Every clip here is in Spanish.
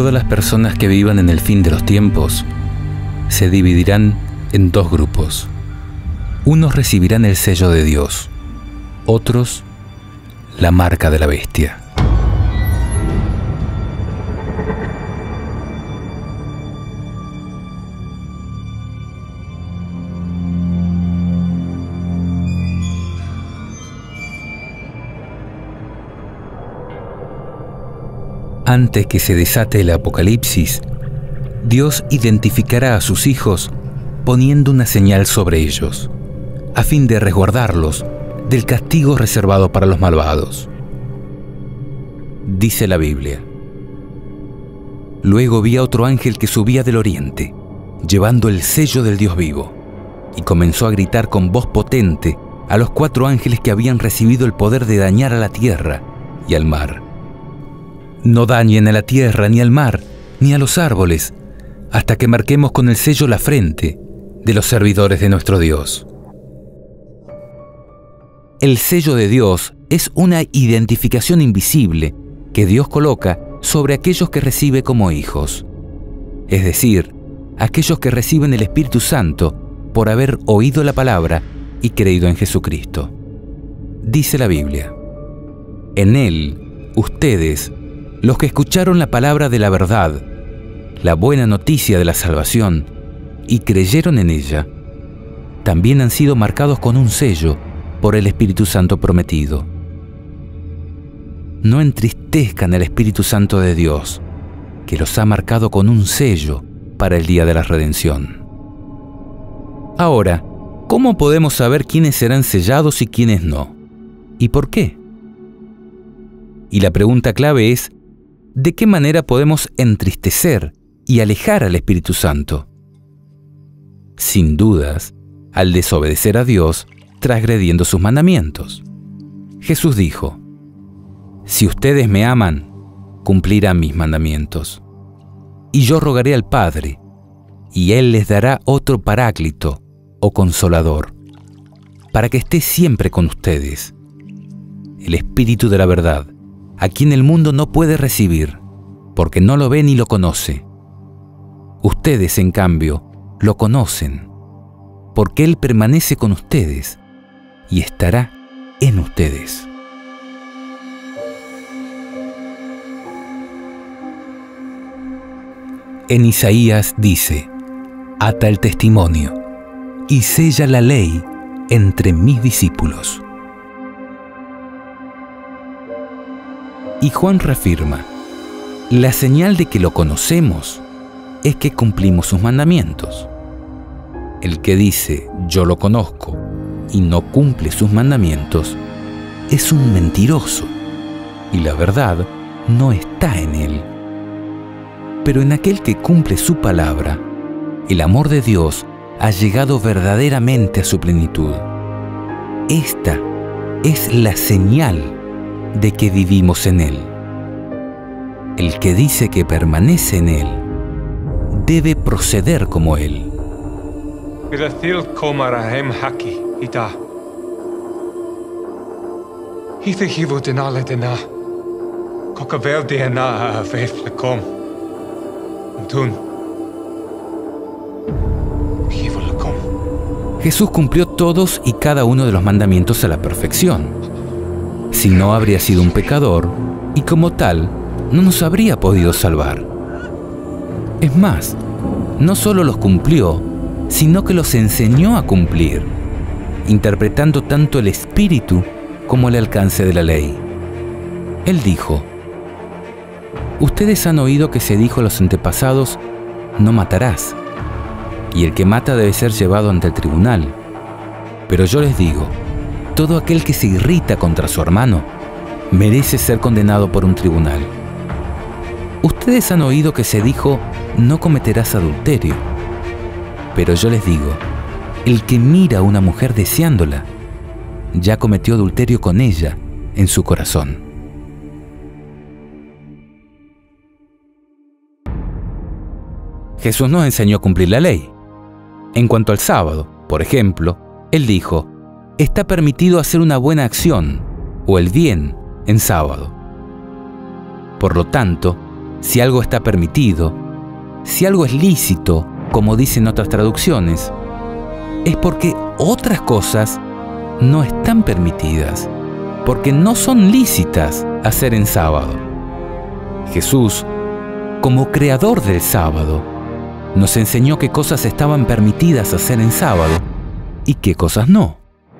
Todas las personas que vivan en el fin de los tiempos se dividirán en dos grupos. Unos recibirán el sello de Dios, otros la marca de la bestia. Antes que se desate el Apocalipsis, Dios identificará a sus hijos poniendo una señal sobre ellos, a fin de resguardarlos del castigo reservado para los malvados. Dice la Biblia: Luego vi a otro ángel que subía del oriente, llevando el sello del Dios vivo, y comenzó a gritar con voz potente a los 4 ángeles que habían recibido el poder de dañar a la tierra y al mar. No dañen a la tierra, ni al mar, ni a los árboles, hasta que marquemos con el sello la frente de los servidores de nuestro Dios. El sello de Dios es una identificación invisible que Dios coloca sobre aquellos que recibe como hijos, es decir, aquellos que reciben el Espíritu Santo por haber oído la palabra y creído en Jesucristo. Dice la Biblia: En Él, ustedes, los que escucharon la palabra de la verdad, la buena noticia de la salvación, y creyeron en ella, también han sido marcados con un sello por el Espíritu Santo prometido. No entristezcan al Espíritu Santo de Dios, que los ha marcado con un sello para el día de la redención. Ahora, ¿cómo podemos saber quiénes serán sellados y quiénes no? ¿Y por qué? Y la pregunta clave es: ¿de qué manera podemos entristecer y alejar al Espíritu Santo? Sin dudas, al desobedecer a Dios, transgrediendo sus mandamientos. Jesús dijo: Si ustedes me aman, cumplirán mis mandamientos. Y yo rogaré al Padre, y Él les dará otro Paráclito o Consolador, para que esté siempre con ustedes, el Espíritu de la verdad, a quien el mundo no puede recibir, porque no lo ve ni lo conoce. Ustedes, en cambio, lo conocen, porque Él permanece con ustedes y estará en ustedes. En Isaías dice: Ata el testimonio y sella la ley entre mis discípulos. Y Juan reafirma: la señal de que lo conocemos es que cumplimos sus mandamientos. El que dice yo lo conozco y no cumple sus mandamientos es un mentiroso, y la verdad no está en él. Pero en aquel que cumple su palabra, el amor de Dios ha llegado verdaderamente a su plenitud. Esta es la señal de que vivimos en Él. El que dice que permanece en Él debe proceder como Él. Jesús cumplió todos y cada uno de los mandamientos a la perfección. Si no, habría sido un pecador y como tal no nos habría podido salvar. Es más, no solo los cumplió, sino que los enseñó a cumplir, interpretando tanto el espíritu como el alcance de la ley. Él dijo: Ustedes han oído que se dijo a los antepasados: no matarás, y el que mata debe ser llevado ante el tribunal. Pero yo les digo, todo aquel que se irrita contra su hermano merece ser condenado por un tribunal. Ustedes han oído que se dijo: no cometerás adulterio. Pero yo les digo, el que mira a una mujer deseándola, ya cometió adulterio con ella en su corazón. Jesús nos enseñó a cumplir la ley. En cuanto al sábado, por ejemplo, Él dijo: está permitido hacer una buena acción o el bien en sábado. Por lo tanto, si algo está permitido, si algo es lícito, como dicen otras traducciones, es porque otras cosas no están permitidas, porque no son lícitas hacer en sábado. Jesús, como creador del sábado, nos enseñó qué cosas estaban permitidas hacer en sábado y qué cosas no.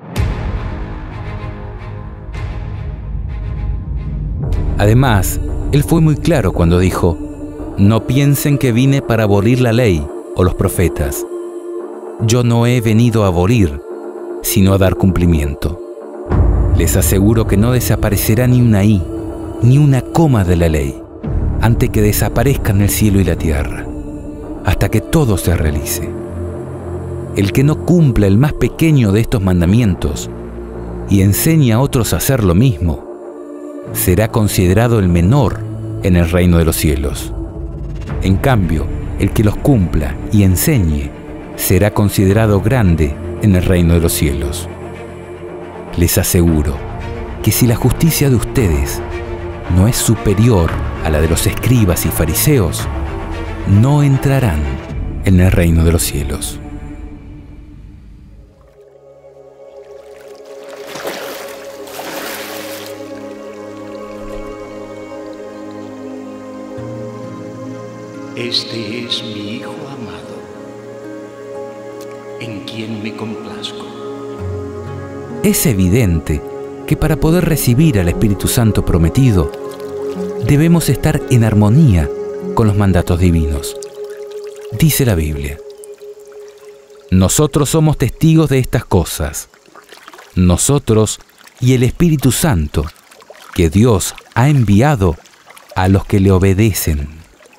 Además, Él fue muy claro cuando dijo: no piensen que vine para abolir la ley o los profetas. Yo no he venido a abolir, sino a dar cumplimiento. Les aseguro que no desaparecerá ni una i, ni una coma de la ley, antes que desaparezcan el cielo y la tierra, hasta que todo se realice. El que no cumpla el más pequeño de estos mandamientos y enseñe a otros a hacer lo mismo, será considerado el menor en el reino de los cielos. En cambio, el que los cumpla y enseñe será considerado grande en el reino de los cielos. Les aseguro que si la justicia de ustedes no es superior a la de los escribas y fariseos, no entrarán en el reino de los cielos. Este es mi Hijo amado, en quien me complazco. Es evidente que para poder recibir al Espíritu Santo prometido, debemos estar en armonía con los mandatos divinos. Dice la Biblia: nosotros somos testigos de estas cosas, nosotros y el Espíritu Santo, que Dios ha enviado a los que le obedecen.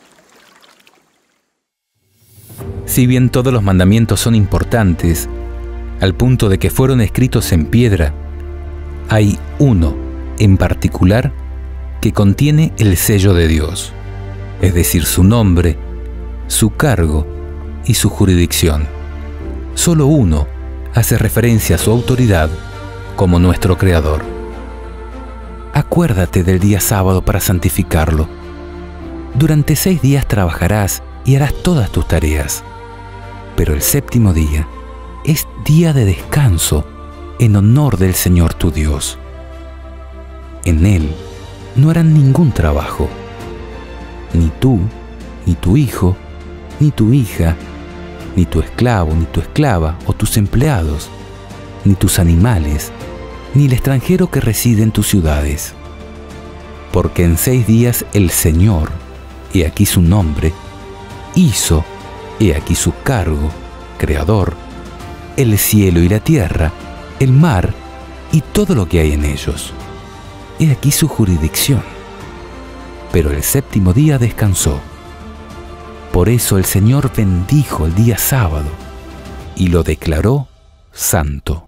Si bien todos los mandamientos son importantes, al punto de que fueron escritos en piedra, hay uno en particular que contiene el sello de Dios, es decir, su nombre, su cargo y su jurisdicción. Solo uno hace referencia a su autoridad como nuestro Creador. Acuérdate del día sábado para santificarlo. Durante 6 días trabajarás y harás todas tus tareas, pero el séptimo día es día de descanso en honor del Señor tu Dios. En él no harán ningún trabajo, ni tú, ni tu hijo, ni tu hija, ni tu esclavo, ni tu esclava o tus empleados, ni tus animales, ni el extranjero que reside en tus ciudades. Porque en 6 días el Señor, he aquí su nombre, hizo, he aquí su cargo, Creador, el cielo y la tierra, el mar y todo lo que hay en ellos. He aquí su jurisdicción. Pero el séptimo día descansó. Por eso el Señor bendijo el día sábado y lo declaró santo.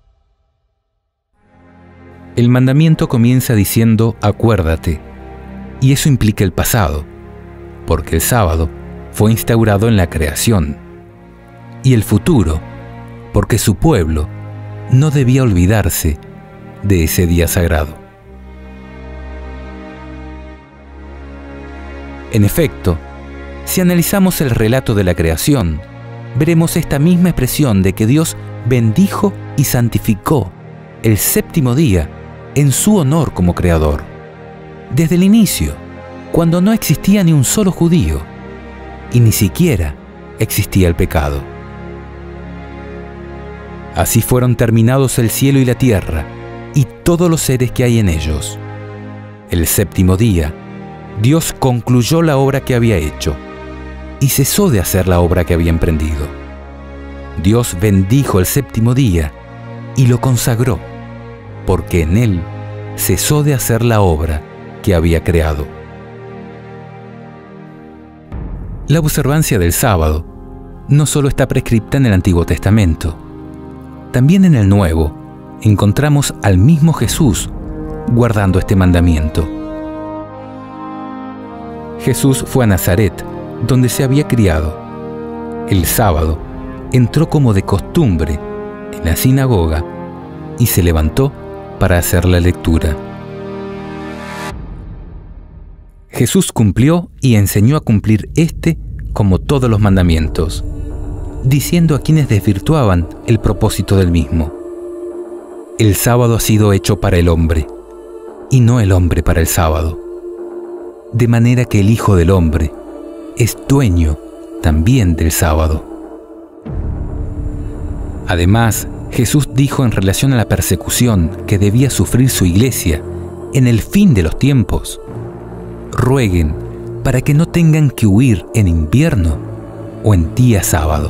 El mandamiento comienza diciendo acuérdate, y eso implica el pasado, porque el sábado fue instaurado en la creación, y el futuro, porque su pueblo no debía olvidarse de ese día sagrado. En efecto, si analizamos el relato de la creación, veremos esta misma expresión de que Dios bendijo y santificó el séptimo día en su honor como Creador. Desde el inicio, cuando no existía ni un solo judío, y ni siquiera existía el pecado. Así fueron terminados el cielo y la tierra, y todos los seres que hay en ellos. El séptimo día, Dios concluyó la obra que había hecho, y cesó de hacer la obra que había emprendido. Dios bendijo el séptimo día, y lo consagró, porque en él cesó de hacer la obra que había creado. La observancia del sábado no solo está prescripta en el Antiguo Testamento, también en el Nuevo encontramos al mismo Jesús guardando este mandamiento. Jesús fue a Nazaret, donde se había criado. El sábado entró como de costumbre en la sinagoga y se levantó para hacer la lectura. Jesús cumplió y enseñó a cumplir como todos los mandamientos, diciendo a quienes desvirtuaban el propósito del mismo: el sábado ha sido hecho para el hombre, y no el hombre para el sábado. De manera que el Hijo del Hombre es dueño también del sábado. Además, Jesús dijo en relación a la persecución que debía sufrir su iglesia en el fin de los tiempos: rueguen para que no tengan que huir en invierno o en día sábado.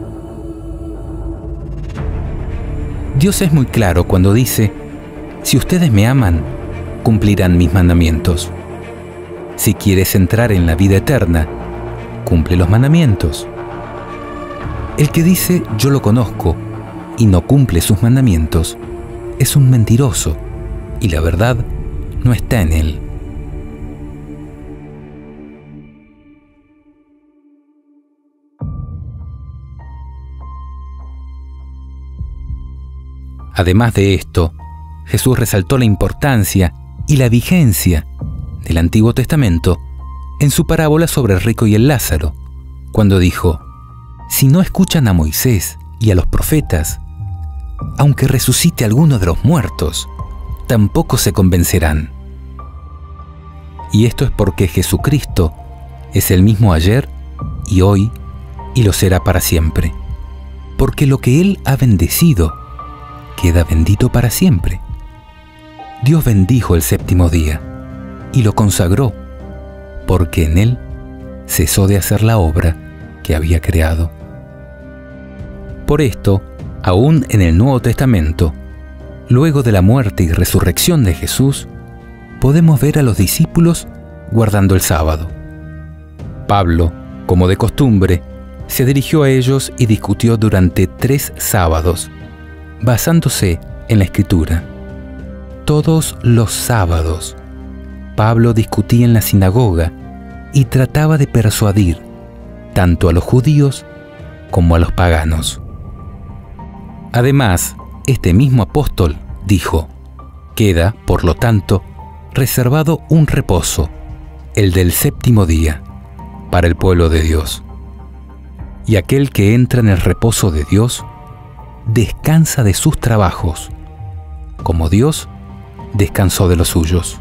Dios es muy claro cuando dice: si ustedes me aman, cumplirán mis mandamientos. Si quieres entrar en la vida eterna, cumple los mandamientos. El que dice yo lo conozco y no cumple sus mandamientos es un mentiroso, y la verdad no está en él. Además de esto, Jesús resaltó la importancia y la vigencia del Antiguo Testamento en su parábola sobre el rico y el Lázaro, cuando dijo: si no escuchan a Moisés y a los profetas, aunque resucite alguno de los muertos, tampoco se convencerán. Y esto es porque Jesucristo es el mismo ayer y hoy y lo será para siempre, porque lo que Él ha bendecido queda bendito para siempre. Dios bendijo el séptimo día y lo consagró, porque en él cesó de hacer la obra que había creado. Por esto, aún en el Nuevo Testamento, luego de la muerte y resurrección de Jesús, podemos ver a los discípulos guardando el sábado. Pablo, como de costumbre, se dirigió a ellos y discutió durante 3 sábados, basándose en la Escritura. Todos los sábados, Pablo discutía en la sinagoga y trataba de persuadir tanto a los judíos como a los paganos. Además, este mismo apóstol dijo: queda, por lo tanto, reservado un reposo, el del séptimo día, para el pueblo de Dios. Y aquel que entra en el reposo de Dios, descansa de sus trabajos, como Dios descansó de los suyos.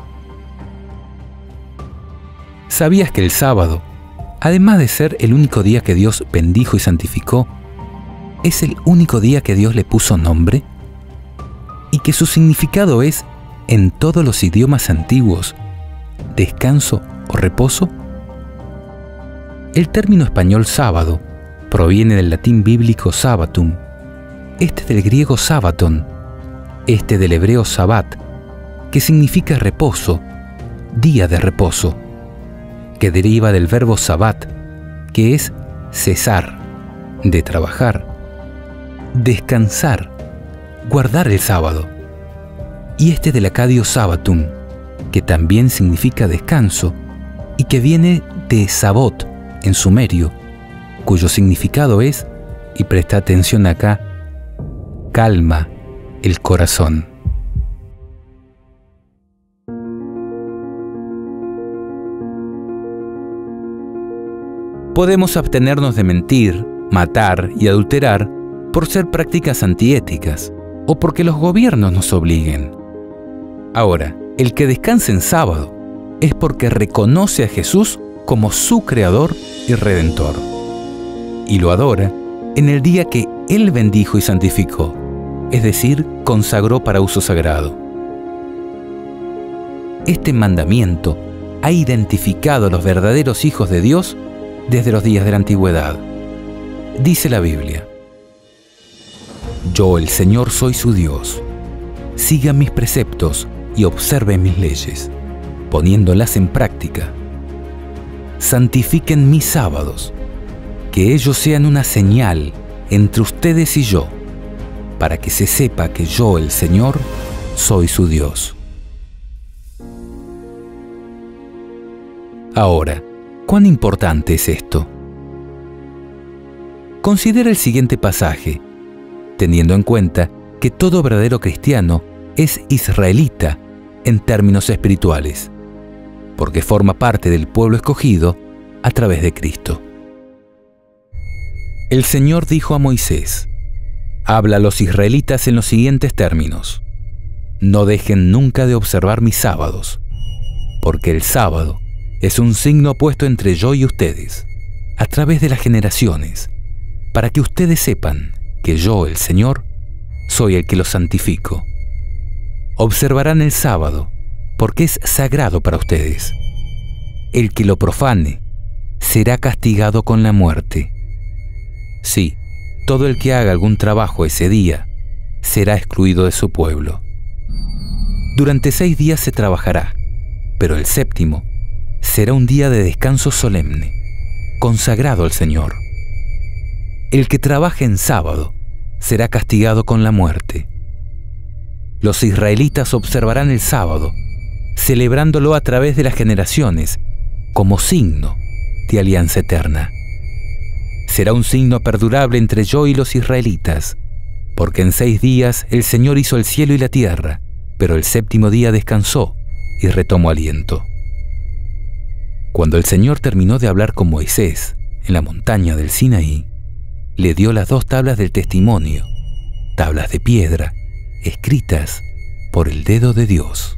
¿Sabías que el sábado, además de ser el único día que Dios bendijo y santificó, es el único día que Dios le puso nombre? Y que su significado es, en todos los idiomas antiguos, descanso o reposo. El término español sábado proviene del latín bíblico sabbatum, este del griego sabbaton, este del hebreo sabbat, que significa reposo, día de reposo, que deriva del verbo sabbat, que es cesar, de trabajar, descansar, guardar el sábado, y este del acadio sabbatum, que también significa descanso y que viene de sabot en sumerio, cuyo significado es, y presta atención acá, calma el corazón. Podemos abstenernos de mentir, matar y adulterar por ser prácticas antiéticas o porque los gobiernos nos obliguen. Ahora, el que descansa en sábado es porque reconoce a Jesús como su Creador y Redentor, y lo adora en el día que Él bendijo y santificó, es decir, consagró para uso sagrado. Este mandamiento ha identificado a los verdaderos hijos de Dios desde los días de la antigüedad. Dice la Biblia: yo, el Señor, soy su Dios. Sigan mis preceptos y observen mis leyes, poniéndolas en práctica. Santifiquen mis sábados, que ellos sean una señal entre ustedes y yo, para que se sepa que yo, el Señor, soy su Dios. Ahora, ¿cuán importante es esto? Considera el siguiente pasaje, teniendo en cuenta que todo verdadero cristiano es israelita en términos espirituales, porque forma parte del pueblo escogido a través de Cristo. El Señor dijo a Moisés: habla a los israelitas en los siguientes términos: no dejen nunca de observar mis sábados, porque el sábado es un signo puesto entre yo y ustedes, a través de las generaciones, para que ustedes sepan que yo, el Señor, soy el que los santifico. Observarán el sábado, porque es sagrado para ustedes. El que lo profane será castigado con la muerte. Sí, todo el que haga algún trabajo ese día será excluido de su pueblo. Durante 6 días se trabajará, pero el séptimo será un día de descanso solemne, consagrado al Señor. El que trabaje en sábado será castigado con la muerte. Los israelitas observarán el sábado, celebrándolo a través de las generaciones, como signo de alianza eterna. Será un signo perdurable entre yo y los israelitas, porque en 6 días el Señor hizo el cielo y la tierra, pero el séptimo día descansó y retomó aliento. Cuando el Señor terminó de hablar con Moisés en la montaña del Sinaí, le dio las 2 tablas del testimonio, tablas de piedra, escritas por el dedo de Dios.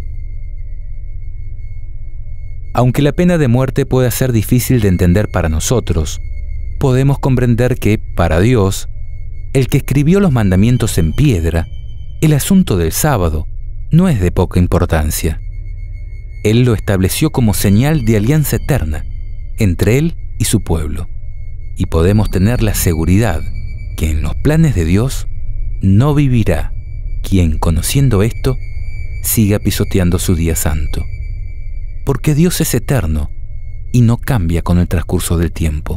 Aunque la pena de muerte pueda ser difícil de entender para nosotros, podemos comprender que, para Dios, el que escribió los mandamientos en piedra, el asunto del sábado no es de poca importancia. Él lo estableció como señal de alianza eterna entre Él y su pueblo, y podemos tener la seguridad que en los planes de Dios no vivirá quien, conociendo esto, siga pisoteando su día santo, porque Dios es eterno y no cambia con el transcurso del tiempo.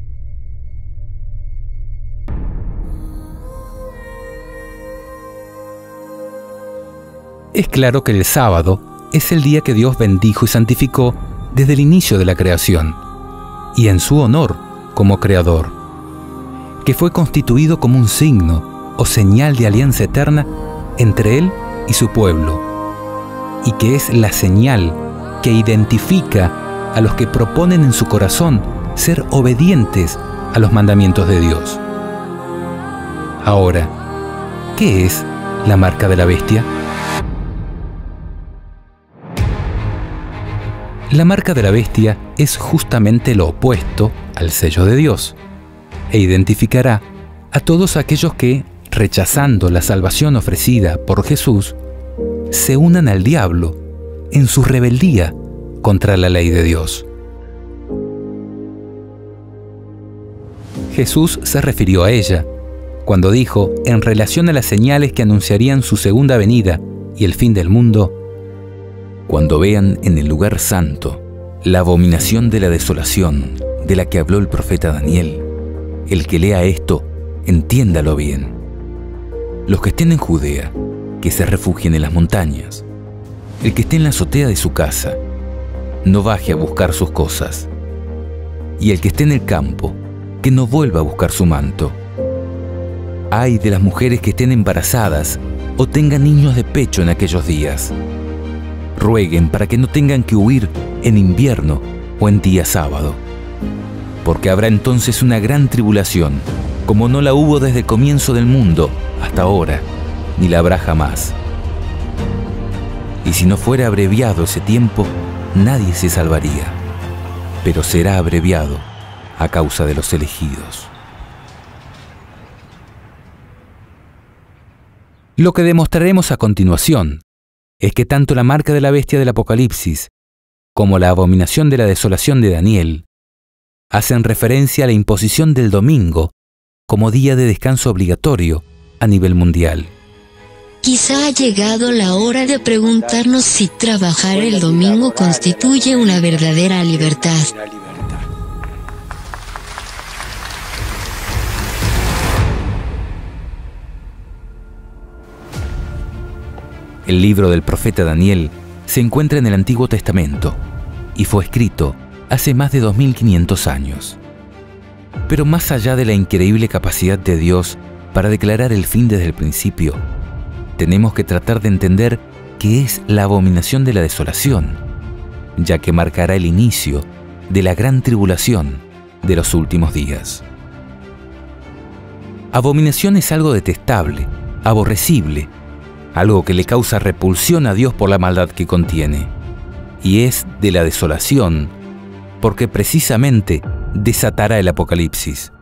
Es claro que el sábado es el día que Dios bendijo y santificó desde el inicio de la creación, y en su honor como creador, que fue constituido como un signo o señal de alianza eterna entre Él y su pueblo, y que es la señal que identifica a los que proponen en su corazón ser obedientes a los mandamientos de Dios. Ahora, ¿qué es la marca de la bestia? La marca de la bestia es justamente lo opuesto al sello de Dios, e identificará a todos aquellos que, rechazando la salvación ofrecida por Jesús, se unan al diablo en su rebeldía contra la ley de Dios. Jesús se refirió a ella cuando dijo, en relación a las señales que anunciarían su segunda venida y el fin del mundo: cuando vean en el lugar santo la abominación de la desolación de la que habló el profeta Daniel, el que lea esto, entiéndalo bien. Los que estén en Judea, que se refugien en las montañas. El que esté en la azotea de su casa, no baje a buscar sus cosas. Y el que esté en el campo, que no vuelva a buscar su manto. Ay de las mujeres que estén embarazadas o tengan niños de pecho en aquellos días. Rueguen para que no tengan que huir en invierno o en día sábado, porque habrá entonces una gran tribulación, como no la hubo desde el comienzo del mundo hasta ahora, ni la habrá jamás. Y si no fuera abreviado ese tiempo, nadie se salvaría, pero será abreviado a causa de los elegidos. Lo que demostraremos a continuación es que tanto la marca de la bestia del Apocalipsis como la abominación de la desolación de Daniel hacen referencia a la imposición del domingo como día de descanso obligatorio a nivel mundial. Quizá ha llegado la hora de preguntarnos si trabajar el domingo constituye una verdadera libertad. El libro del profeta Daniel se encuentra en el Antiguo Testamento y fue escrito hace más de 2500 años. Pero más allá de la increíble capacidad de Dios para declarar el fin desde el principio, tenemos que tratar de entender qué es la abominación de la desolación ya que marcará el inicio de la gran tribulación de los últimos días. Abominación es algo detestable, aborrecible, algo que le causa repulsión a Dios por la maldad que contiene, y es de la desolación, porque precisamente desatará el Apocalipsis.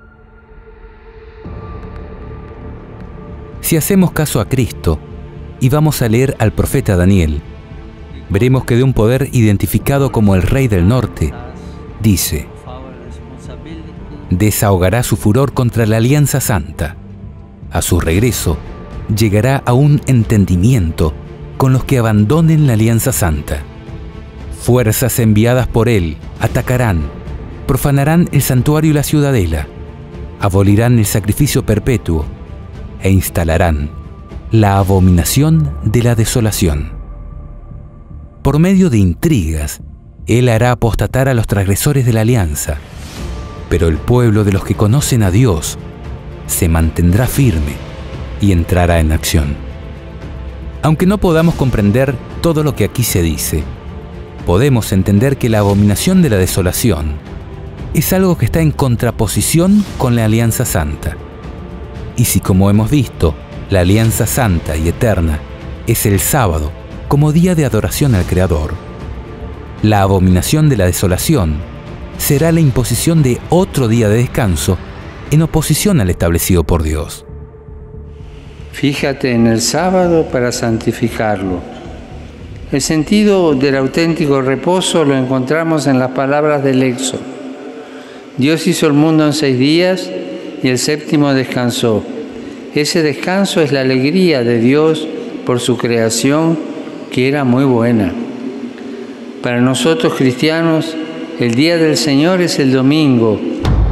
Si hacemos caso a Cristo y vamos a leer al profeta Daniel, veremos que de un poder identificado como el Rey del Norte, dice: desahogará su furor contra la Alianza Santa. A su regreso, llegará a un entendimiento con los que abandonen la Alianza Santa. Fuerzas enviadas por él atacarán, profanarán el santuario y la ciudadela, abolirán el sacrificio perpetuo e instalarán la abominación de la desolación. Por medio de intrigas, él hará apostatar a los transgresores de la alianza, pero el pueblo de los que conocen a Dios se mantendrá firme y entrará en acción. Aunque no podamos comprender todo lo que aquí se dice, podemos entender que la abominación de la desolación es algo que está en contraposición con la Alianza Santa. Y si, como hemos visto, la Alianza Santa y Eterna es el sábado como día de adoración al Creador, la abominación de la desolación será la imposición de otro día de descanso en oposición al establecido por Dios. Fíjate en el sábado para santificarlo. El sentido del auténtico reposo lo encontramos en las palabras del Éxodo. Dios hizo el mundo en 6 días y el séptimo descansó. Ese descanso es la alegría de Dios por su creación, que era muy buena. Para nosotros cristianos, el día del Señor es el domingo.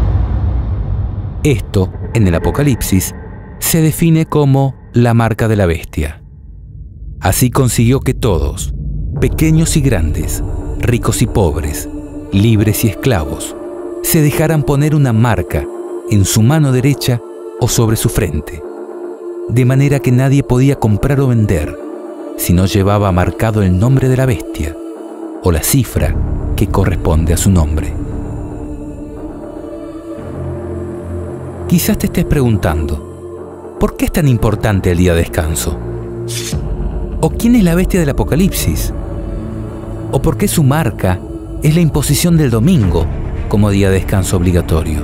Esto, en el Apocalipsis, se define como la marca de la bestia. Así consiguió que todos, pequeños y grandes, ricos y pobres, libres y esclavos, se dejaran poner una marca en su mano derecha o sobre su frente, de manera que nadie podía comprar o vender si no llevaba marcado el nombre de la bestia o la cifra que corresponde a su nombre. Quizás te estés preguntando, ¿por qué es tan importante el día de descanso? ¿O quién es la bestia del Apocalipsis? ¿O por qué su marca es la imposición del domingo como día de descanso obligatorio?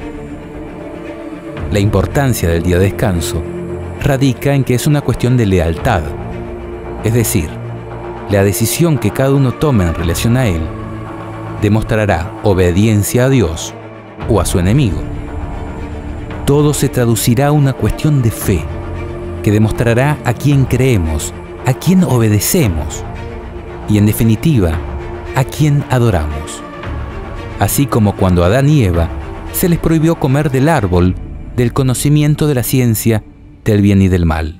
La importancia del día de descanso radica en que es una cuestión de lealtad, es decir, la decisión que cada uno tome en relación a él demostrará obediencia a Dios o a su enemigo. Todo se traducirá a una cuestión de fe, que demostrará a quién creemos, a quién obedecemos y, en definitiva, a quién adoramos. Así como cuando a Adán y Eva se les prohibió comer del árbol del conocimiento de la ciencia del bien y del mal.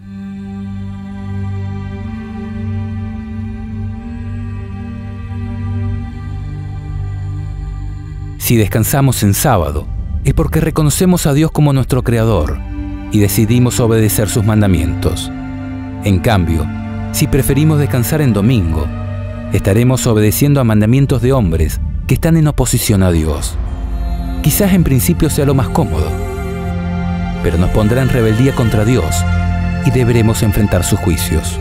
Si descansamos en sábado, es porque reconocemos a Dios como nuestro Creador y decidimos obedecer sus mandamientos. En cambio, si preferimos descansar en domingo, estaremos obedeciendo a mandamientos de hombres que están en oposición a Dios. Quizás en principio sea lo más cómodo, pero nos pondrá en rebeldía contra Dios y deberemos enfrentar sus juicios.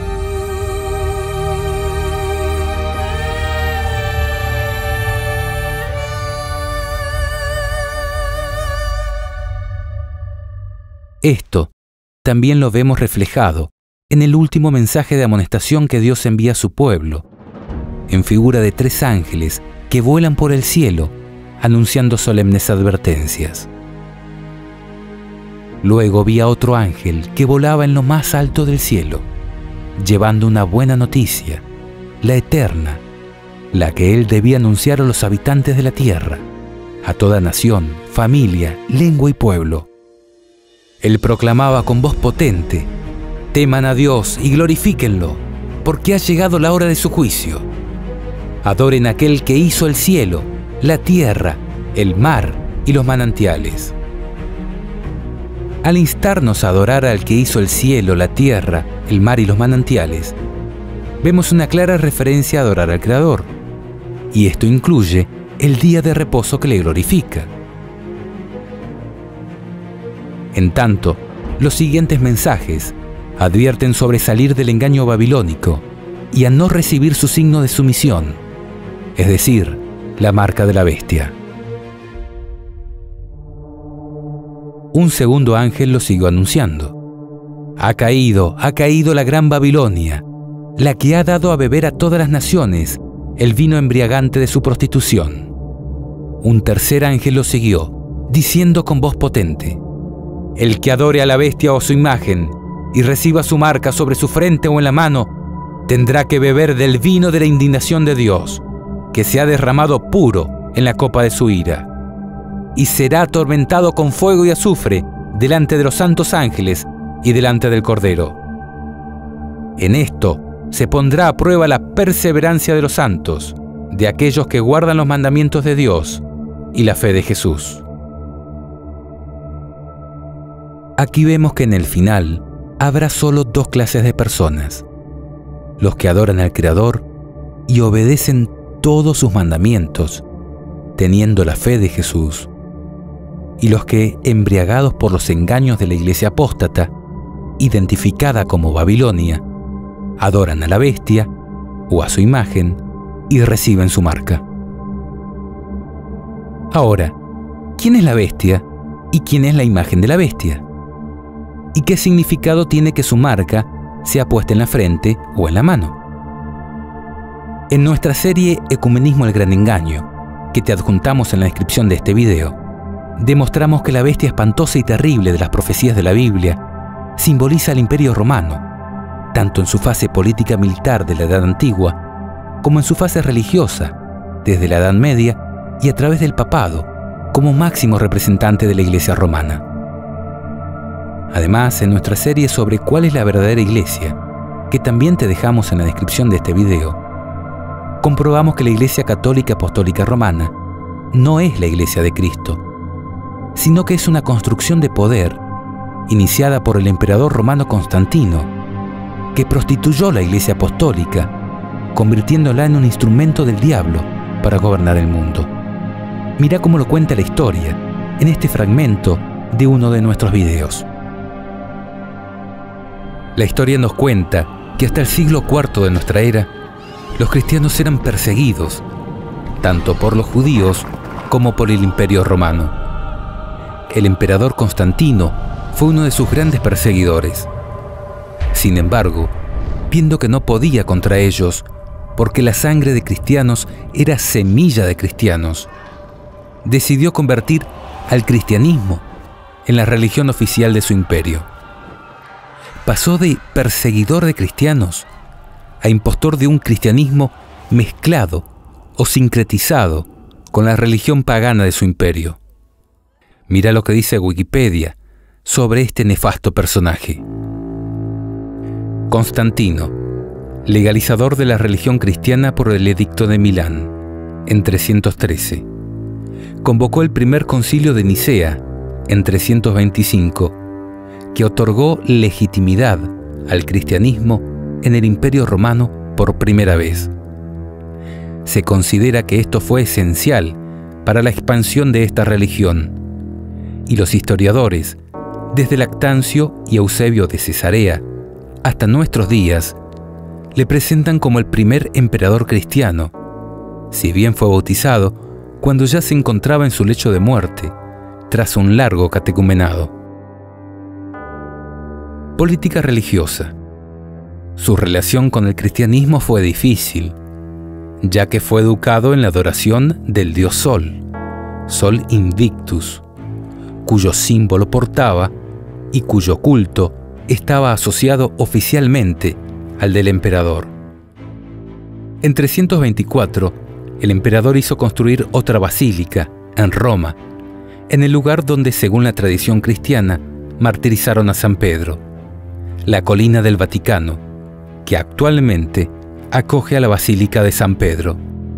Esto también lo vemos reflejado en el último mensaje de amonestación que Dios envía a su pueblo, en figura de 3 ángeles que vuelan por el cielo, anunciando solemnes advertencias. Luego vi a otro ángel que volaba en lo más alto del cielo, llevando una buena noticia, la eterna, la que él debía anunciar a los habitantes de la tierra, a toda nación, familia, lengua y pueblo. Él proclamaba con voz potente: teman a Dios y glorifíquenlo, porque ha llegado la hora de su juicio. Adoren a aquel que hizo el cielo, la tierra, el mar y los manantiales. Al instarnos a adorar al que hizo el cielo, la tierra, el mar y los manantiales, vemos una clara referencia a adorar al Creador. y esto incluye el día de reposo que le glorifica. En tanto, los siguientes mensajes advierten sobre salir del engaño babilónico y a no recibir su signo de sumisión, es decir, la marca de la bestia. Un segundo ángel lo siguió anunciando: ha caído la gran Babilonia, la que ha dado a beber a todas las naciones el vino embriagante de su prostitución. Un tercer ángel lo siguió, diciendo con voz potente: el que adore a la bestia o su imagen y reciba su marca sobre su frente o en la mano, tendrá que beber del vino de la indignación de Dios, que se ha derramado puro en la copa de su ira, y será atormentado con fuego y azufre delante de los santos ángeles y delante del Cordero. En esto se pondrá a prueba la perseverancia de los santos, de aquellos que guardan los mandamientos de Dios y la fe de Jesús. Aquí vemos que en el final habrá solo dos clases de personas: los que adoran al Creador y obedecen todos sus mandamientos, teniendo la fe de Jesús, y los que, embriagados por los engaños de la iglesia apóstata, identificada como Babilonia, adoran a la bestia o a su imagen y reciben su marca. Ahora, ¿quién es la bestia y quién es la imagen de la bestia? ¿Y qué significado tiene que su marca sea puesta en la frente o en la mano? En nuestra serie Ecumenismo el Gran Engaño, que te adjuntamos en la descripción de este video, demostramos que la bestia espantosa y terrible de las profecías de la Biblia simboliza al Imperio Romano, tanto en su fase política militar de la Edad Antigua, como en su fase religiosa, desde la Edad Media y a través del papado, como máximo representante de la Iglesia romana. Además, en nuestra serie sobre cuál es la verdadera iglesia, que también te dejamos en la descripción de este video, comprobamos que la Iglesia Católica Apostólica Romana no es la Iglesia de Cristo, sino que es una construcción de poder iniciada por el emperador romano Constantino, que prostituyó la Iglesia Apostólica, convirtiéndola en un instrumento del diablo para gobernar el mundo. Mira cómo lo cuenta la historia en este fragmento de uno de nuestros videos. La historia nos cuenta que hasta el siglo IV de nuestra era, los cristianos eran perseguidos, tanto por los judíos como por el Imperio Romano. El emperador Constantino fue uno de sus grandes perseguidores. Sin embargo, viendo que no podía contra ellos, porque la sangre de cristianos era semilla de cristianos, decidió convertir al cristianismo en la religión oficial de su imperio. Pasó de perseguidor de cristianos a impostor de un cristianismo mezclado o sincretizado con la religión pagana de su imperio. Mira lo que dice Wikipedia sobre este nefasto personaje. Constantino, legalizador de la religión cristiana por el Edicto de Milán, en 313. Convocó el primer concilio de Nicea, en 325, que otorgó legitimidad al cristianismo en el Imperio Romano por primera vez. Se considera que esto fue esencial para la expansión de esta religión, y los historiadores, desde Lactancio y Eusebio de Cesarea hasta nuestros días, le presentan como el primer emperador cristiano, si bien fue bautizado cuando ya se encontraba en su lecho de muerte, tras un largo catecumenado. Política religiosa. Su relación con el cristianismo fue difícil, ya que fue educado en la adoración del dios Sol, Sol Invictus, cuyo símbolo portaba y cuyo culto estaba asociado oficialmente al del emperador. En 324, el emperador hizo construir otra basílica, en Roma, en el lugar donde, según la tradición cristiana, martirizaron a San Pedro, la colina del Vaticano, que actualmente acoge a la Basílica de San Pedro.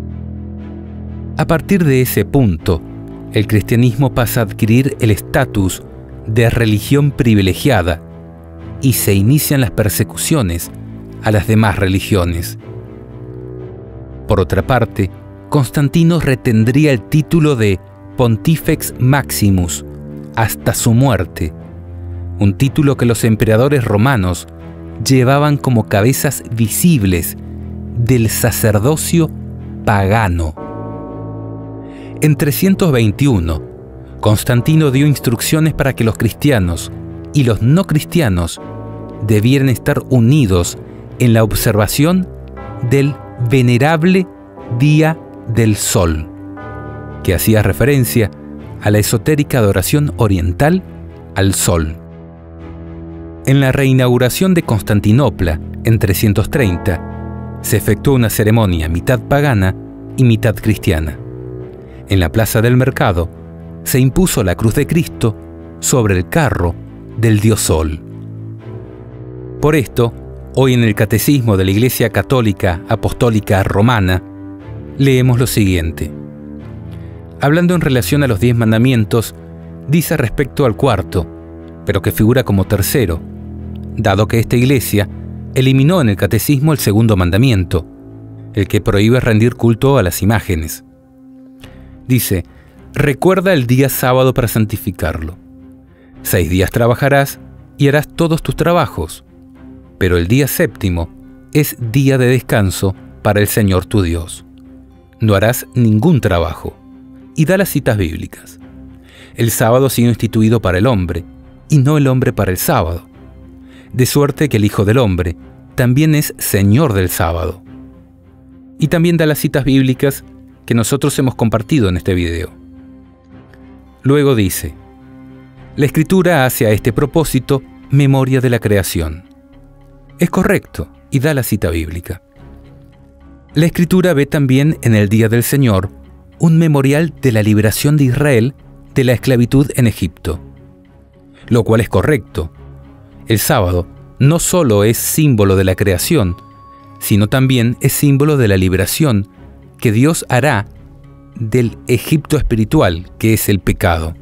A partir de ese punto, el cristianismo pasa a adquirir el estatus de religión privilegiada y se inician las persecuciones a las demás religiones. Por otra parte, Constantino retendría el título de Pontifex Maximus hasta su muerte, un título que los emperadores romanos llevaban como cabezas visibles del sacerdocio pagano. En 321, Constantino dio instrucciones para que los cristianos y los no cristianos debieran estar unidos en la observación del venerable Día del Sol, que hacía referencia a la esotérica adoración oriental al Sol. En la reinauguración de Constantinopla, en 330, se efectuó una ceremonia mitad pagana y mitad cristiana. En la plaza del mercado se impuso la cruz de Cristo sobre el carro del dios Sol. Por esto, hoy en el Catecismo de la Iglesia Católica Apostólica Romana, leemos lo siguiente. Hablando en relación a los 10 mandamientos, dice respecto al cuarto, pero que figura como tercero, dado que esta Iglesia eliminó en el Catecismo el segundo mandamiento, el que prohíbe rendir culto a las imágenes. Dice, recuerda el día sábado para santificarlo. 6 días trabajarás y harás todos tus trabajos, pero el día séptimo es día de descanso para el Señor tu Dios. No harás ningún trabajo. Y da las citas bíblicas. El sábado ha sido instituido para el hombre, y no el hombre para el sábado. De suerte que el Hijo del Hombre también es Señor del sábado. Y también da las citas bíblicas que nosotros hemos compartido en este video. Luego dice, la Escritura hace a este propósito memoria de la creación. Es correcto, y da la cita bíblica. La Escritura ve también en el Día del Señor un memorial de la liberación de Israel de la esclavitud en Egipto, lo cual es correcto. El sábado no solo es símbolo de la creación, sino también es símbolo de la liberación que Dios hará del Egipto espiritual, que es el pecado.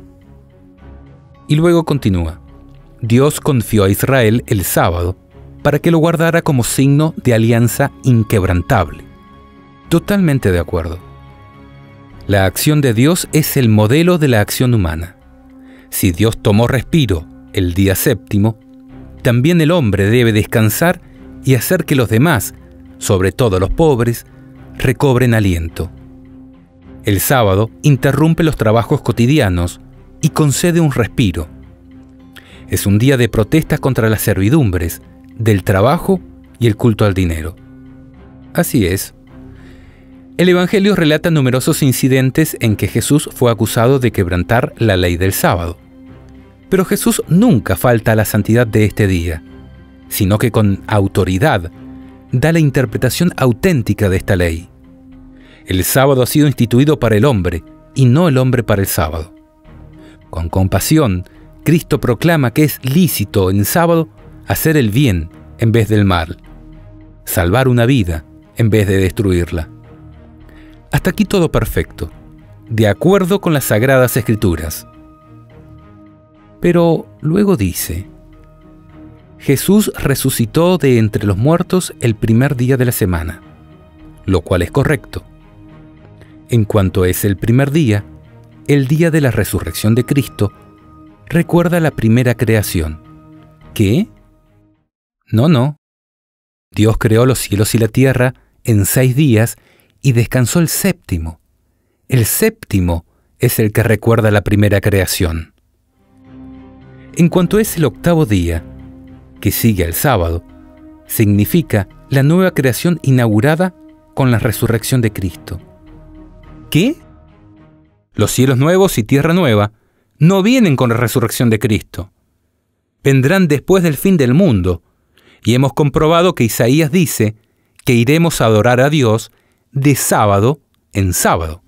Y luego continúa, Dios confió a Israel el sábado para que lo guardara como signo de alianza inquebrantable. Totalmente de acuerdo. La acción de Dios es el modelo de la acción humana. Si Dios tomó respiro el día séptimo, también el hombre debe descansar y hacer que los demás, sobre todo los pobres, recobren aliento. El sábado interrumpe los trabajos cotidianos y concede un respiro. Es un día de protesta contra las servidumbres, del trabajo y el culto al dinero. Así es. El Evangelio relata numerosos incidentes en que Jesús fue acusado de quebrantar la ley del sábado. Pero Jesús nunca falta a la santidad de este día, sino que con autoridad da la interpretación auténtica de esta ley. El sábado ha sido instituido para el hombre y no el hombre para el sábado. Con compasión, Cristo proclama que es lícito en sábado hacer el bien en vez del mal, salvar una vida en vez de destruirla. Hasta aquí todo perfecto, de acuerdo con las Sagradas Escrituras. Pero luego dice, Jesús resucitó de entre los muertos el primer día de la semana, lo cual es correcto. En cuanto es el primer día, el día de la resurrección de Cristo, recuerda la primera creación. ¿Qué? No. Dios creó los cielos y la tierra en 6 días y descansó el séptimo. El séptimo es el que recuerda la primera creación. En cuanto es el octavo día, que sigue al sábado, significa la nueva creación inaugurada con la resurrección de Cristo. ¿Qué? Los cielos nuevos y tierra nueva no vienen con la resurrección de Cristo. Vendrán después del fin del mundo, y hemos comprobado que Isaías dice que iremos a adorar a Dios de sábado en sábado.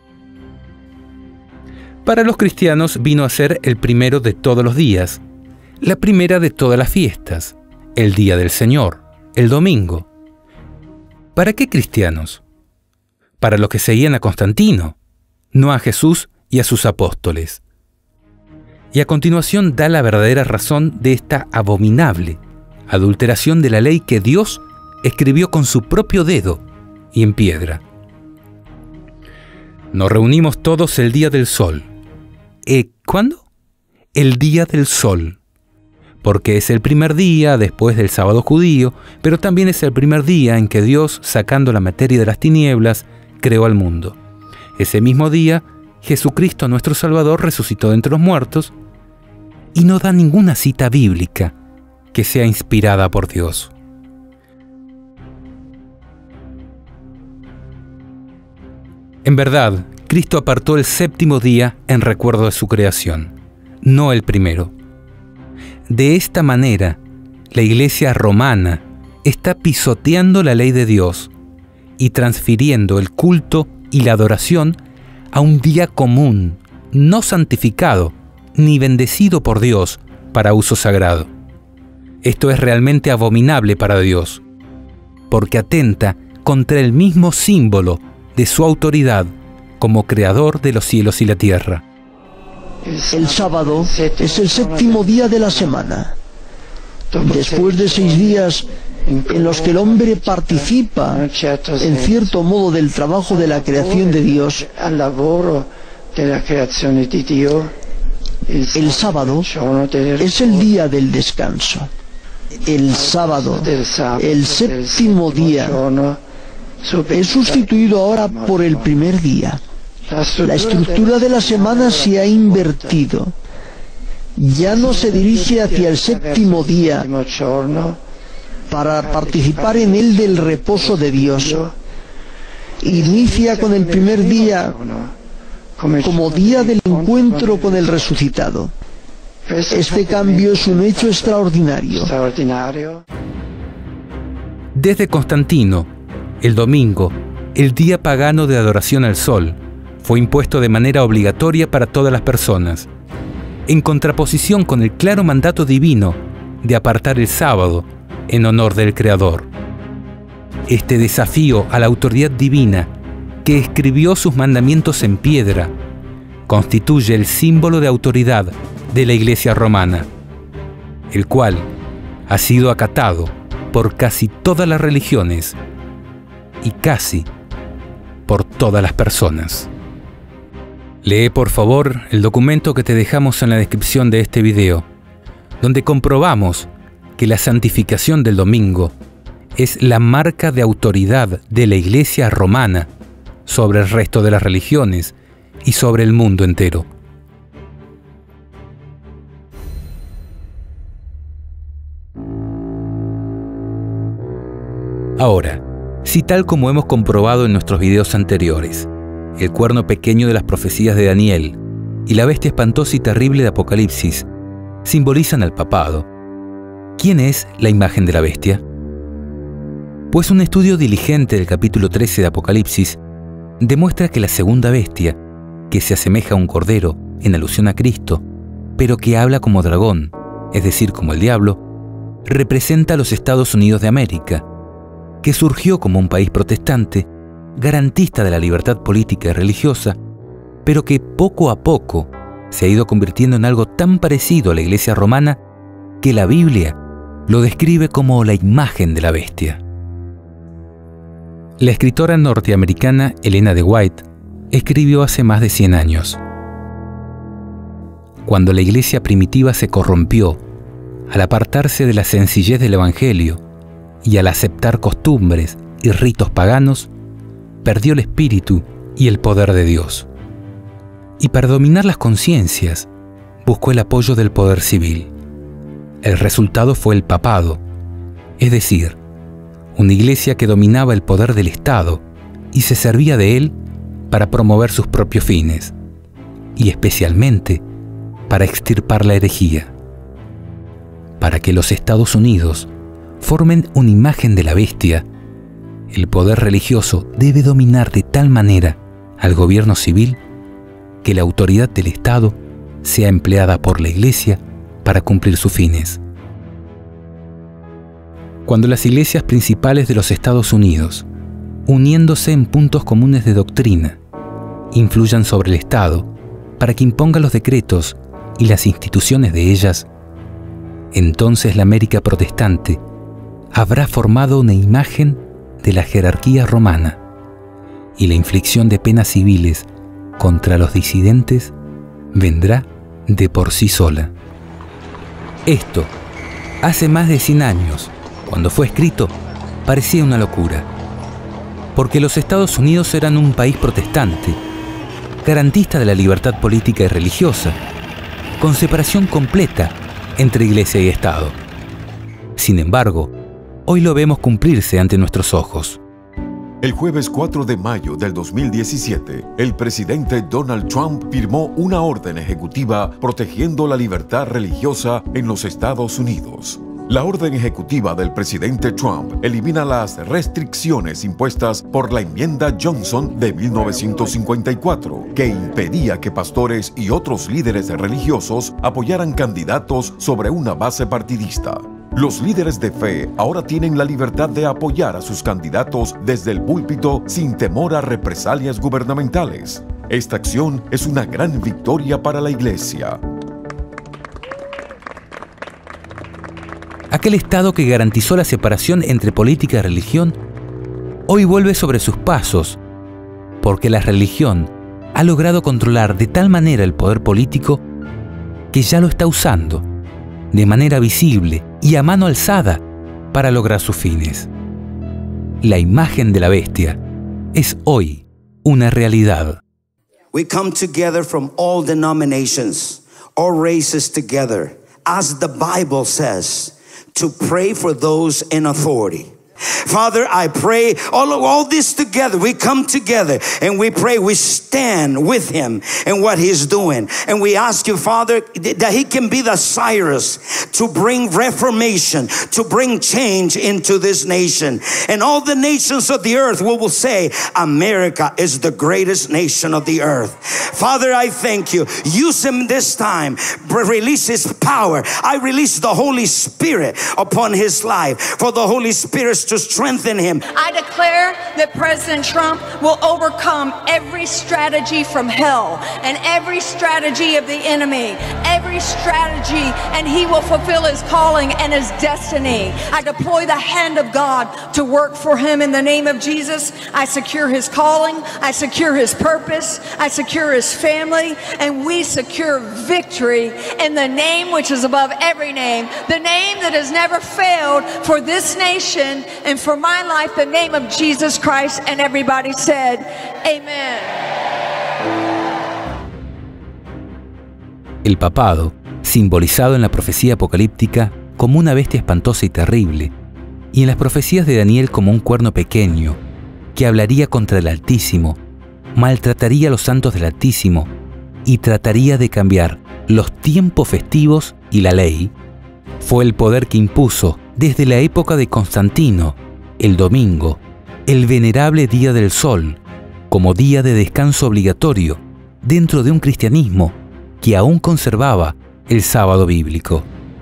Para los cristianos vino a ser el primero de todos los días, la primera de todas las fiestas, el día del Señor, el domingo. ¿Para qué cristianos? Para los que seguían a Constantino, no a Jesús y a sus apóstoles. Y a continuación da la verdadera razón de esta abominable adulteración de la ley que Dios escribió con su propio dedo y en piedra. Nos reunimos todos el día del sol. ¿Cuándo? El día del sol. Porque es el primer día después del sábado judío, pero también es el primer día en que Dios, sacando la materia de las tinieblas, creó al mundo. Ese mismo día, Jesucristo, nuestro Salvador, resucitó de entre los muertos, y no da ninguna cita bíblica que sea inspirada por Dios. En verdad, Cristo apartó el séptimo día en recuerdo de su creación, no el primero. De esta manera, la Iglesia romana está pisoteando la ley de Dios y transfiriendo el culto y la adoración a un día común, no santificado ni bendecido por Dios para uso sagrado. Esto es realmente abominable para Dios, porque atenta contra el mismo símbolo de su autoridad como creador de los cielos y la tierra. El sábado es el séptimo día de la semana. Después de 6 días en los que el hombre participa en cierto modo del trabajo de la creación de Dios, el sábado es el día del descanso. El sábado, el séptimo día, es sustituido ahora por el primer día. La estructura de la semana se ha invertido. Ya no se dirige hacia el séptimo día para participar en él del reposo de Dios. Inicia con el primer día como día del encuentro con el resucitado. Este cambio es un hecho extraordinario. Desde Constantino, el domingo, el día pagano de adoración al sol, fue impuesto de manera obligatoria para todas las personas, en contraposición con el claro mandato divino de apartar el sábado en honor del Creador. Este desafío a la autoridad divina, que escribió sus mandamientos en piedra, constituye el símbolo de autoridad de la Iglesia romana, el cual ha sido acatado por casi todas las religiones y casi por todas las personas. Lee por favor el documento que te dejamos en la descripción de este video, donde comprobamos que la santificación del domingo es la marca de autoridad de la Iglesia romana sobre el resto de las religiones y sobre el mundo entero. Ahora, si tal como hemos comprobado en nuestros videos anteriores, el cuerno pequeño de las profecías de Daniel y la bestia espantosa y terrible de Apocalipsis simbolizan al papado, ¿quién es la imagen de la bestia? Pues un estudio diligente del capítulo 13 de Apocalipsis demuestra que la segunda bestia, que se asemeja a un cordero en alusión a Cristo, pero que habla como dragón, es decir, como el diablo, representa a los Estados Unidos de América, que surgió como un país protestante, garantista de la libertad política y religiosa, pero que poco a poco se ha ido convirtiendo en algo tan parecido a la Iglesia romana que la Biblia lo describe como la imagen de la bestia. La escritora norteamericana Elena de White escribió hace más de 100 años: cuando la Iglesia primitiva se corrompió al apartarse de la sencillez del Evangelio y al aceptar costumbres y ritos paganos, perdió el espíritu y el poder de Dios. Y para dominar las conciencias, buscó el apoyo del poder civil. El resultado fue el papado, es decir, una iglesia que dominaba el poder del Estado y se servía de él para promover sus propios fines, y especialmente para extirpar la herejía. Para que los Estados Unidos formen una imagen de la bestia, el poder religioso debe dominar de tal manera al gobierno civil que la autoridad del Estado sea empleada por la Iglesia para cumplir sus fines. Cuando las iglesias principales de los Estados Unidos, uniéndose en puntos comunes de doctrina, influyan sobre el Estado para que imponga los decretos y las instituciones de ellas, entonces la América protestante habrá formado una imagen de la jerarquía romana, y la inflicción de penas civiles contra los disidentes vendrá de por sí sola. Esto, hace más de 100 años, cuando fue escrito, parecía una locura, porque los Estados Unidos eran un país protestante, garantista de la libertad política y religiosa, con separación completa entre Iglesia y Estado. Sin embargo, hoy lo vemos cumplirse ante nuestros ojos. El jueves 4 de mayo del 2017, el presidente Donald Trump firmó una orden ejecutiva protegiendo la libertad religiosa en los Estados Unidos. La orden ejecutiva del presidente Trump elimina las restricciones impuestas por la enmienda Johnson de 1954, que impedía que pastores y otros líderes religiosos apoyaran candidatos sobre una base partidista. Los líderes de fe ahora tienen la libertad de apoyar a sus candidatos desde el púlpito sin temor a represalias gubernamentales. Esta acción es una gran victoria para la Iglesia. Aquel Estado que garantizó la separación entre política y religión, hoy vuelve sobre sus pasos, porque la religión ha logrado controlar de tal manera el poder político que ya lo está usando de manera visible y a mano alzada para lograr sus fines. La imagen de la bestia es hoy una realidad. We come together from all denominations, all races together, as the Bible says, to pray for those in authority. Father, I pray all this together. We come together and we pray. We stand with him in what he's doing. And we ask you, Father, that he can be the Cyrus to bring reformation, to bring change into this nation. And all the nations of the earth will say, America is the greatest nation of the earth. Father, I thank you. Use him this time. Release his power. I release the Holy Spirit upon his life. For the Holy Spirit to strengthen him. I declare that President Trump will overcome every strategy from hell and every strategy of the enemy, every strategy, and he will fulfill his calling and his destiny. I deploy the hand of God to work for him in the name of Jesus. I secure his calling, I secure his purpose, I secure his family, and we secure victory in the name which is above every name, the name that has never failed for this nation and for my life, the name of Jesus Christ. And everybody said, Amen. El papado, simbolizado en la profecía apocalíptica como una bestia espantosa y terrible, y en las profecías de Daniel como un cuerno pequeño, que hablaría contra el Altísimo, maltrataría a los santos del Altísimo y trataría de cambiar los tiempos festivos y la ley, fue el poder que impuso desde la época de Constantino el domingo, el venerable Día del Sol, como día de descanso obligatorio dentro de un cristianismo que aún conservaba el sábado bíblico.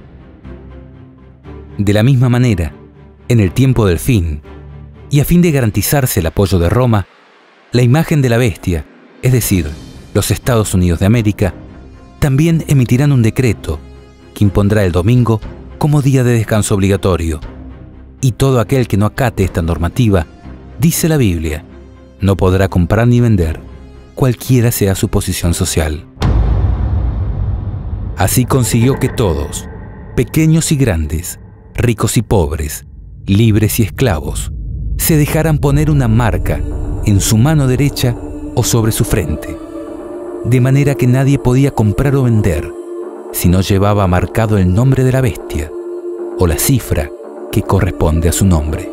De la misma manera, en el tiempo del fin, y a fin de garantizarse el apoyo de Roma, la imagen de la bestia, es decir, los Estados Unidos de América, también emitirán un decreto que impondrá el domingo como día de descanso obligatorio. Y todo aquel que no acate esta normativa, dice la Biblia, no podrá comprar ni vender, cualquiera sea su posición social. Así consiguió que todos, pequeños y grandes, ricos y pobres, libres y esclavos, se dejaran poner una marca en su mano derecha o sobre su frente, de manera que nadie podía comprar o vender si no llevaba marcado el nombre de la bestia o la cifra que corresponde a su nombre.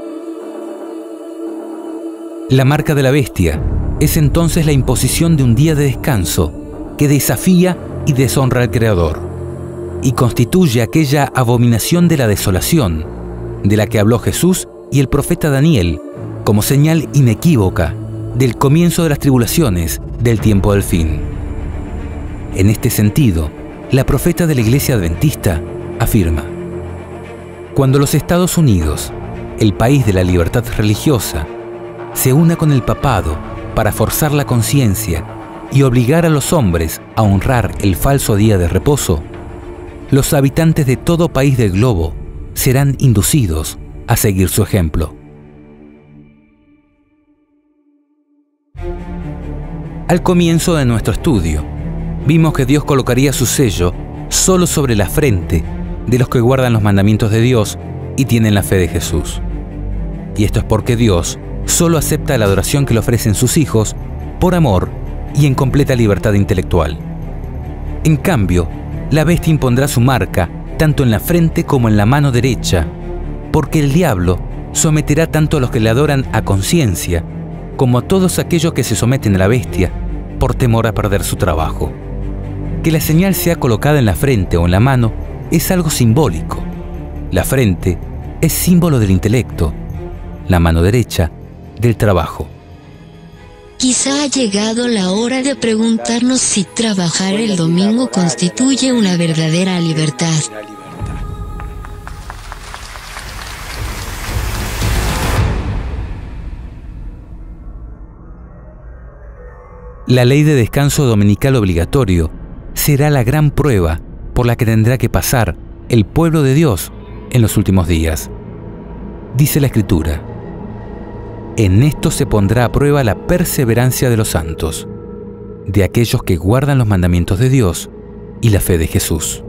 La marca de la bestia es entonces la imposición de un día de descanso que desafía y deshonra al Creador y constituye aquella abominación de la desolación de la que habló Jesús y el profeta Daniel como señal inequívoca del comienzo de las tribulaciones del tiempo del fin. En este sentido, la profeta de la Iglesia Adventista afirma: cuando los Estados Unidos, el país de la libertad religiosa, se una con el papado para forzar la conciencia y obligar a los hombres a honrar el falso día de reposo, los habitantes de todo país del globo serán inducidos a seguir su ejemplo. Al comienzo de nuestro estudio, vimos que Dios colocaría su sello solo sobre la frente de los que guardan los mandamientos de Dios y tienen la fe de Jesús. Y esto es porque Dios solo acepta la adoración que le ofrecen sus hijos por amor y en completa libertad intelectual. En cambio, la bestia impondrá su marca tanto en la frente como en la mano derecha, porque el diablo someterá tanto a los que le adoran a conciencia como a todos aquellos que se someten a la bestia por temor a perder su trabajo. Que la señal sea colocada en la frente o en la mano es algo simbólico. La frente es símbolo del intelecto, la mano derecha del trabajo. Quizá ha llegado la hora de preguntarnos si trabajar el domingo constituye una verdadera libertad. La ley de descanso dominical obligatorio será la gran prueba por la que tendrá que pasar el pueblo de Dios en los últimos días. Dice la Escritura: en esto se pondrá a prueba la perseverancia de los santos, de aquellos que guardan los mandamientos de Dios y la fe de Jesús.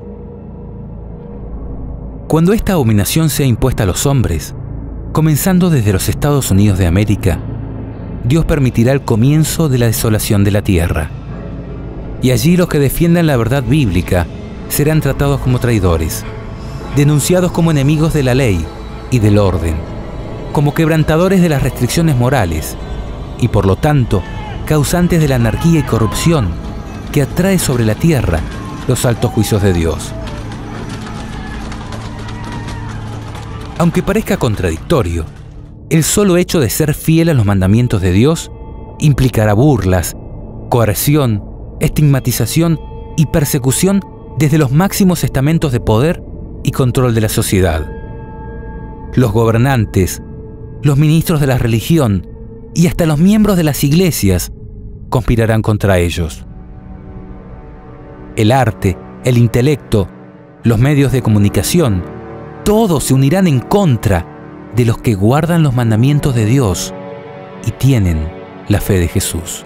Cuando esta abominación sea impuesta a los hombres, comenzando desde los Estados Unidos de América, Dios permitirá el comienzo de la desolación de la tierra. Y allí los que defiendan la verdad bíblica serán tratados como traidores, denunciados como enemigos de la ley y del orden, como quebrantadores de las restricciones morales y por lo tanto causantes de la anarquía y corrupción que atrae sobre la tierra los altos juicios de Dios. Aunque parezca contradictorio, el solo hecho de ser fiel a los mandamientos de Dios implicará burlas, coerción, estigmatización y persecución desde los máximos estamentos de poder y control de la sociedad. Los gobernantes, los ministros de la religión y hasta los miembros de las iglesias conspirarán contra ellos. El arte, el intelecto, los medios de comunicación, todos se unirán en contra de los que guardan los mandamientos de Dios y tienen la fe de Jesús.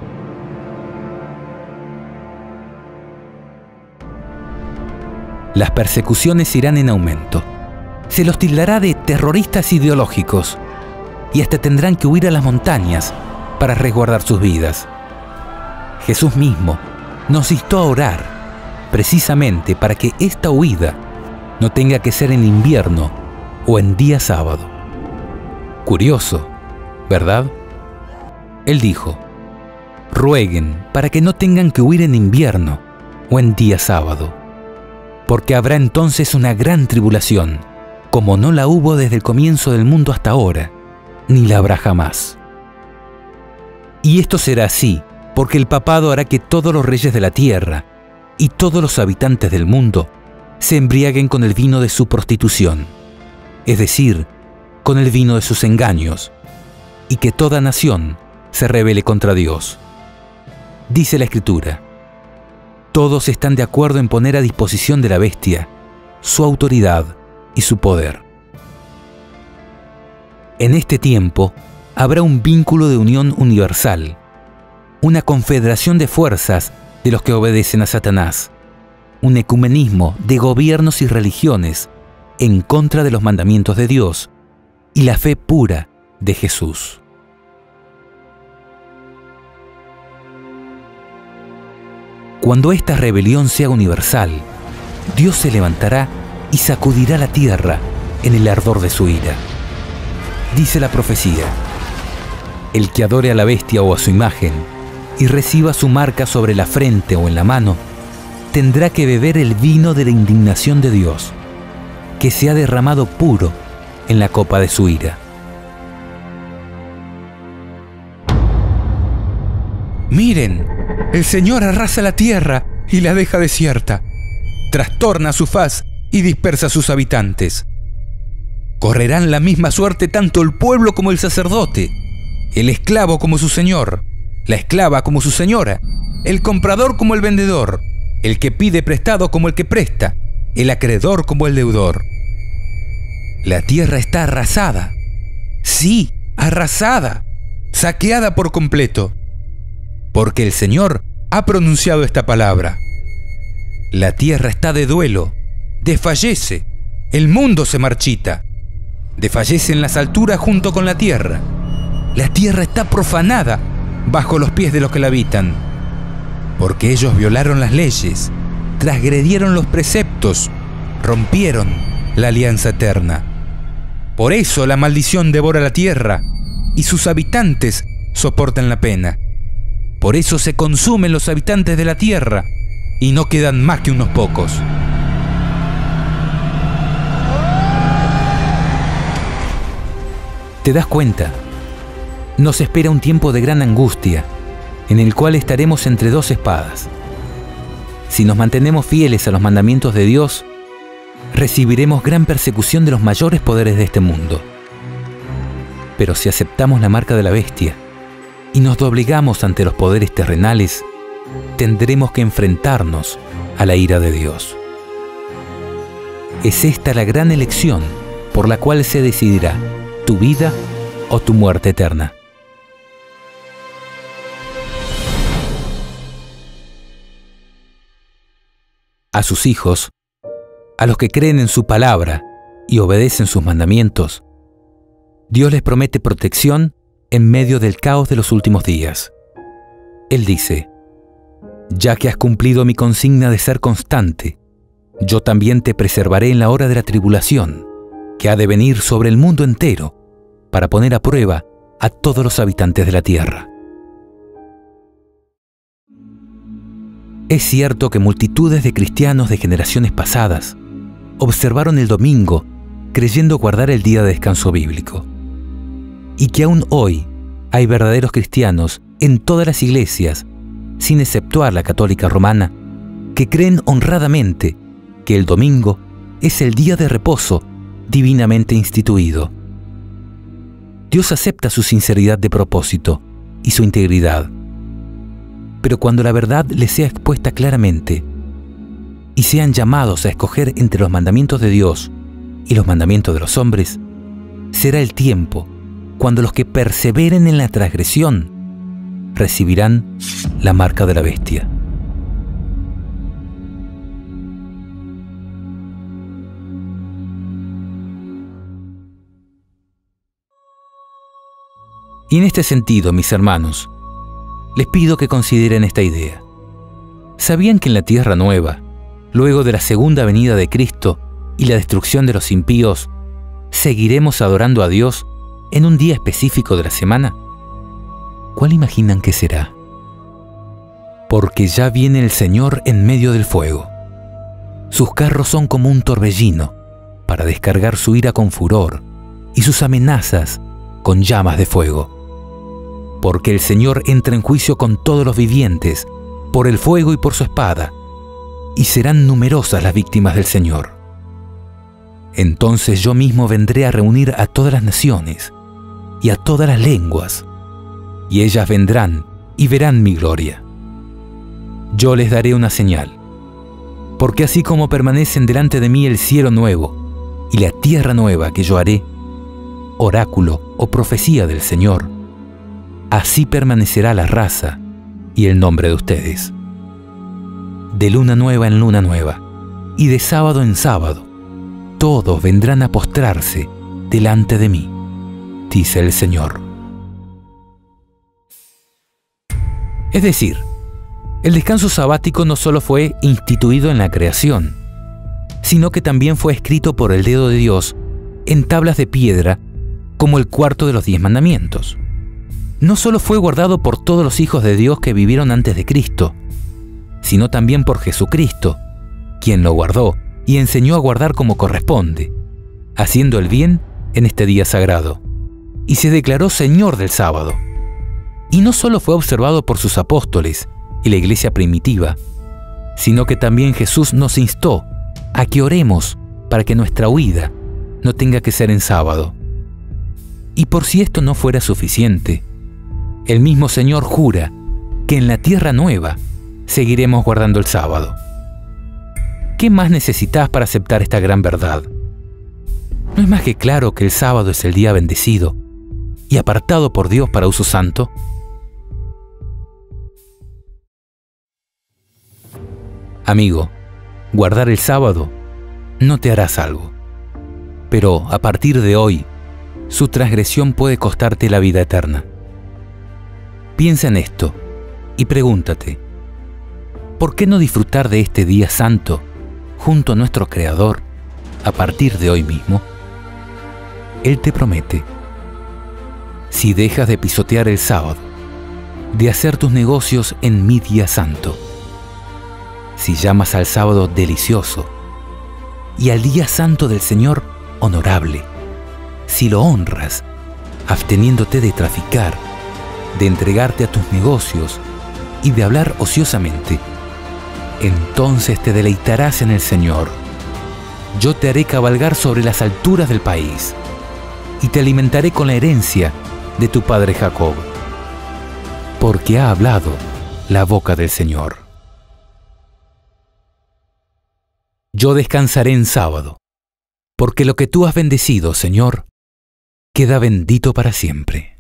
Las persecuciones irán en aumento. Se los tildará de terroristas ideológicos y hasta tendrán que huir a las montañas para resguardar sus vidas. Jesús mismo nos instó a orar precisamente para que esta huida no tenga que ser en invierno o en día sábado. Curioso, ¿verdad? Él dijo: rueguen para que no tengan que huir en invierno o en día sábado, porque habrá entonces una gran tribulación, como no la hubo desde el comienzo del mundo hasta ahora, ni la habrá jamás. Y esto será así, porque el papado hará que todos los reyes de la tierra y todos los habitantes del mundo se embriaguen con el vino de su prostitución, es decir, con el vino de sus engaños, y que toda nación se rebele contra Dios. Dice la Escritura: todos están de acuerdo en poner a disposición de la bestia su autoridad y su poder. En este tiempo habrá un vínculo de unión universal, una confederación de fuerzas de los que obedecen a Satanás, un ecumenismo de gobiernos y religiones en contra de los mandamientos de Dios y la fe pura de Jesús. Cuando esta rebelión sea universal, Dios se levantará y sacudirá la tierra en el ardor de su ira. Dice la profecía: el que adore a la bestia o a su imagen y reciba su marca sobre la frente o en la mano, tendrá que beber el vino de la indignación de Dios, que se ha derramado puro en la copa de su ira. Miren, el Señor arrasa la tierra y la deja desierta, trastorna su faz y dispersa a sus habitantes. Correrán la misma suerte tanto el pueblo como el sacerdote, el esclavo como su señor, la esclava como su señora, el comprador como el vendedor, el que pide prestado como el que presta, el acreedor como el deudor. La tierra está arrasada, sí, arrasada, saqueada por completo. porque el Señor ha pronunciado esta palabra. La tierra está de duelo, desfallece, el mundo se marchita, desfallecen las alturas junto con la tierra está profanada bajo los pies de los que la habitan, porque ellos violaron las leyes, transgredieron los preceptos, rompieron la alianza eterna. Por eso la maldición devora la tierra y sus habitantes soportan la pena. Por eso se consumen los habitantes de la tierra y no quedan más que unos pocos. ¿Te das cuenta? Nos espera un tiempo de gran angustia, en el cual estaremos entre dos espadas. Si nos mantenemos fieles a los mandamientos de Dios, recibiremos gran persecución de los mayores poderes de este mundo. Pero si aceptamos la marca de la bestia y nos doblegamos ante los poderes terrenales, tendremos que enfrentarnos a la ira de Dios. Es esta la gran elección por la cual se decidirá tu vida o tu muerte eterna. A sus hijos, a los que creen en su palabra y obedecen sus mandamientos, Dios les promete protección en medio del caos de los últimos días. Él dice: ya que has cumplido mi consigna de ser constante, yo también te preservaré en la hora de la tribulación, que ha de venir sobre el mundo entero, para poner a prueba a todos los habitantes de la tierra. Es cierto que multitudes de cristianos de generaciones pasadas observaron el domingo creyendo guardar el día de descanso bíblico, y que aún hoy hay verdaderos cristianos en todas las iglesias, sin exceptuar la católica romana, que creen honradamente que el domingo es el día de reposo divinamente instituido. Dios acepta su sinceridad de propósito y su integridad, pero cuando la verdad les sea expuesta claramente y sean llamados a escoger entre los mandamientos de Dios y los mandamientos de los hombres, será el tiempo cuando los que perseveren en la transgresión recibirán la marca de la bestia. Y en este sentido, mis hermanos, les pido que consideren esta idea. ¿Sabían que en la Tierra Nueva, luego de la segunda venida de Cristo y la destrucción de los impíos, seguiremos adorando a Dios en un día específico de la semana? ¿Cuál imaginan que será? Porque ya viene el Señor en medio del fuego. Sus carros son como un torbellino para descargar su ira con furor y sus amenazas con llamas de fuego. Porque el Señor entra en juicio con todos los vivientes, por el fuego y por su espada, y serán numerosas las víctimas del Señor. Entonces yo mismo vendré a reunir a todas las naciones y a todas las lenguas, y ellas vendrán y verán mi gloria. Yo les daré una señal, porque así como permanecen delante de mí el cielo nuevo y la tierra nueva que yo haré, oráculo o profecía del Señor, así permanecerá la raza y el nombre de ustedes. De luna nueva en luna nueva, y de sábado en sábado, todos vendrán a postrarse delante de mí, dice el Señor. Es decir, el descanso sabático no solo fue instituido en la creación, sino que también fue escrito por el dedo de Dios en tablas de piedra como el cuarto de los 10 mandamientos. No solo fue guardado por todos los hijos de Dios que vivieron antes de Cristo, sino también por Jesucristo, quien lo guardó y enseñó a guardar como corresponde, haciendo el bien en este día sagrado, y se declaró Señor del sábado. Y no solo fue observado por sus apóstoles y la iglesia primitiva, sino que también Jesús nos instó a que oremos para que nuestra huida no tenga que ser en sábado. Y por si esto no fuera suficiente, el mismo Señor jura que en la tierra nueva seguiremos guardando el sábado. ¿Qué más necesitas para aceptar esta gran verdad? ¿No es más que claro que el sábado es el día bendecido y apartado por Dios para uso santo? Amigo, guardar el sábado no te hará salvo, pero a partir de hoy, su transgresión puede costarte la vida eterna. Piensa en esto y pregúntate, ¿por qué no disfrutar de este día santo junto a nuestro Creador a partir de hoy mismo? Él te promete, si dejas de pisotear el sábado, de hacer tus negocios en mi día santo, si llamas al sábado delicioso y al día santo del Señor honorable, si lo honras, absteniéndote de traficar, de entregarte a tus negocios y de hablar ociosamente, entonces te deleitarás en el Señor. Yo te haré cabalgar sobre las alturas del país y te alimentaré con la herencia de tu padre Jacob, porque ha hablado la boca del Señor. Yo descansaré en sábado, porque lo que tú has bendecido, Señor, queda bendito para siempre.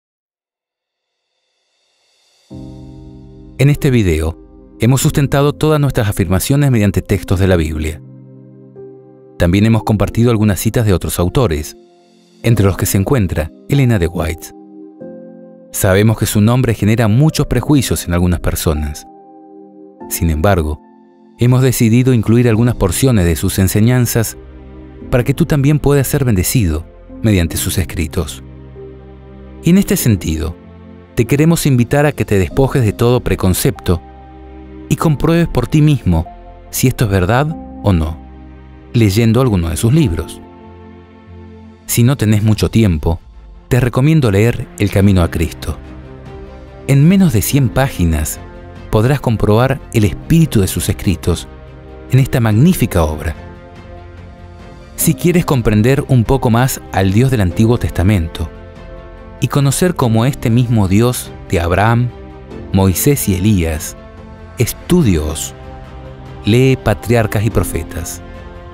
En este video, hemos sustentado todas nuestras afirmaciones mediante textos de la Biblia. También hemos compartido algunas citas de otros autores, entre los que se encuentra Elena de White. Sabemos que su nombre genera muchos prejuicios en algunas personas. Sin embargo, hemos decidido incluir algunas porciones de sus enseñanzas para que tú también puedas ser bendecido mediante sus escritos. Y en este sentido, te queremos invitar a que te despojes de todo preconcepto y compruebes por ti mismo si esto es verdad o no, leyendo alguno de sus libros. Si no tenés mucho tiempo, te recomiendo leer El Camino a Cristo. En menos de 100 páginas podrás comprobar el espíritu de sus escritos en esta magnífica obra. Si quieres comprender un poco más al Dios del Antiguo Testamento y conocer cómo este mismo Dios de Abraham, Moisés y Elías es tu Dios, lee Patriarcas y Profetas.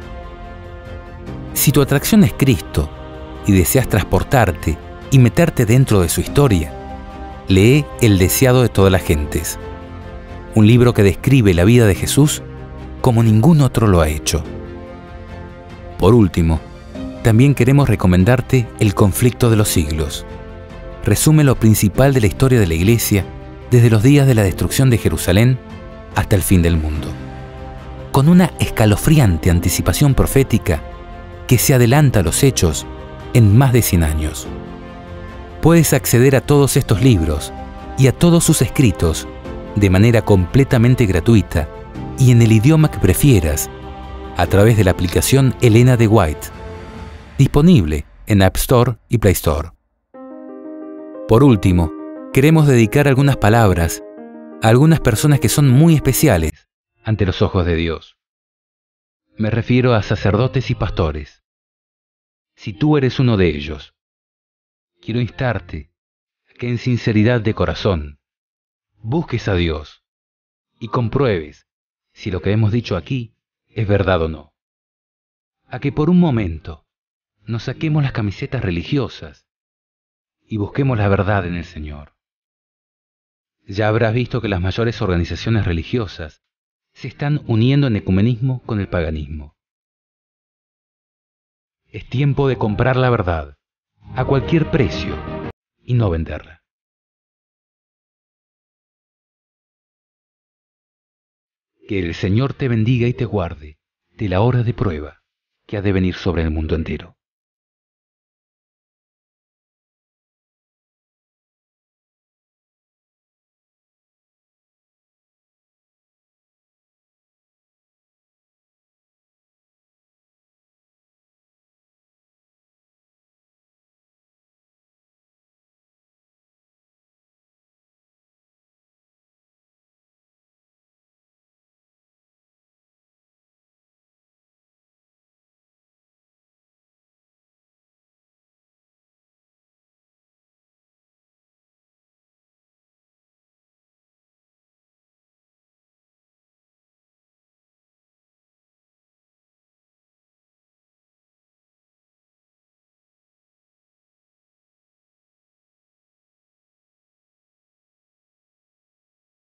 Si tu atracción es Cristo y deseas transportarte y meterte dentro de su historia, lee El deseado de todas las gentes, un libro que describe la vida de Jesús como ningún otro lo ha hecho. Por último, también queremos recomendarte El conflicto de los siglos. Resume lo principal de la historia de la Iglesia desde los días de la destrucción de Jerusalén hasta el fin del mundo, con una escalofriante anticipación profética que se adelanta a los hechos en más de 100 años. Puedes acceder a todos estos libros y a todos sus escritos de manera completamente gratuita y en el idioma que prefieras a través de la aplicación Elena de White, disponible en App Store y Play Store. Por último, queremos dedicar algunas palabras a algunas personas que son muy especiales ante los ojos de Dios. Me refiero a sacerdotes y pastores. Si tú eres uno de ellos, quiero instarte a que en sinceridad de corazón busques a Dios y compruebes si lo que hemos dicho aquí es verdad o no. A que por un momento nos saquemos las camisetas religiosas y busquemos la verdad en el Señor. Ya habrás visto que las mayores organizaciones religiosas se están uniendo en ecumenismo con el paganismo. Es tiempo de comprar la verdad a cualquier precio y no venderla. Que el Señor te bendiga y te guarde de la hora de prueba que ha de venir sobre el mundo entero.